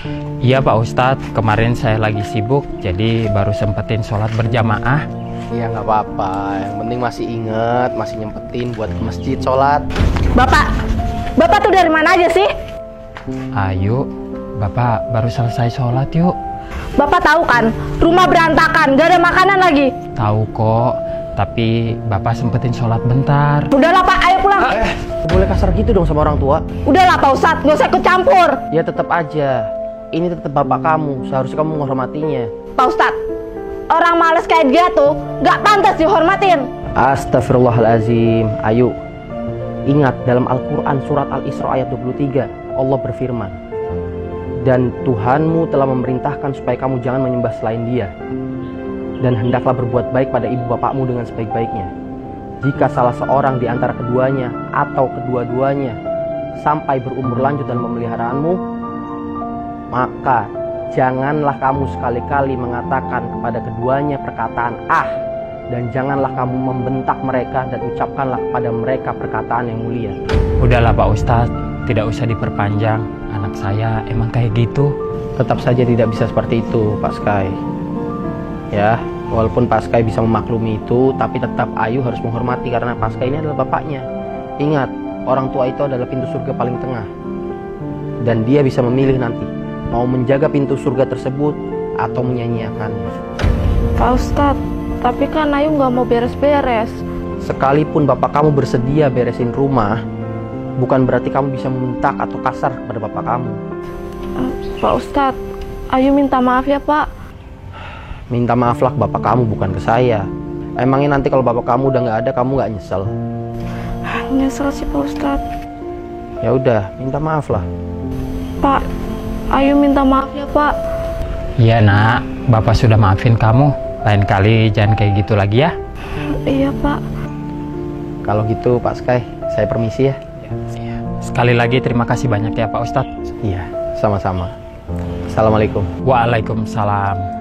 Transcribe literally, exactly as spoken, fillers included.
Iya Pak Ustadz, kemarin saya lagi sibuk, jadi baru sempetin sholat berjamaah. Iya nggak apa-apa, yang penting masih inget, masih nyempetin buat ke masjid sholat. Bapak, Bapak tuh dari mana aja sih? Ayo, Bapak baru selesai sholat yuk. Bapak tahu kan, rumah berantakan, gak ada makanan lagi. Tahu kok, tapi Bapak sempetin sholat bentar. Udahlah Pak, ayo pulang. Eh, boleh kasar gitu dong sama orang tua? Udahlah Pak Ustadz, gak usah ikut campur. Ya tetap aja, ini tetap bapak kamu, seharusnya kamu menghormatinya. Pak Ustadz, orang males kayak dia tuh gak pantas dihormatin. Astagfirullahaladzim. Ayo, ingat dalam Al-Quran surat Al-Isra ayat dua puluh tiga, Allah berfirman, dan Tuhanmu telah memerintahkan supaya kamu jangan menyembah selain Dia, dan hendaklah berbuat baik pada ibu bapakmu dengan sebaik-baiknya. Jika salah seorang di antara keduanya atau kedua-duanya sampai berumur lanjut dan memeliharaanmu, maka janganlah kamu sekali-kali mengatakan kepada keduanya perkataan ah, dan janganlah kamu membentak mereka dan ucapkanlah kepada mereka perkataan yang mulia. Udahlah Pak Ustadz, tidak usah diperpanjang. Anak saya emang kayak gitu. Tetap saja tidak bisa seperti itu Pak Sky. Ya, walaupun Pak Sky bisa memaklumi itu, tapi tetap Ayu harus menghormati karena Pak Sky ini adalah bapaknya. Ingat, orang tua itu adalah pintu surga paling tengah, dan dia bisa memilih nanti mau menjaga pintu surga tersebut atau menyanyiakannya. Pak Ustadz, tapi kan Ayu gak mau beres-beres. Sekalipun bapak kamu bersedia beresin rumah, bukan berarti kamu bisa membentak atau kasar kepada bapak kamu. uh, Pak Ustadz, Ayu minta maaf ya Pak. Minta maaflah ke bapak kamu, bukan ke saya. Emangnya nanti kalau bapak kamu udah nggak ada, kamu nggak nyesel? Nyesel sih Pak Ustadz. Ya udah, minta maaf lah. Pak, Ayu minta maaf ya Pak. Iya nak, Bapak sudah maafin kamu. Lain kali jangan kayak gitu lagi ya. Iya Pak. Kalau gitu Pak Sky, saya permisi ya. Sekali lagi terima kasih banyak ya Pak Ustadz. Iya, sama-sama. Assalamualaikum. Waalaikumsalam.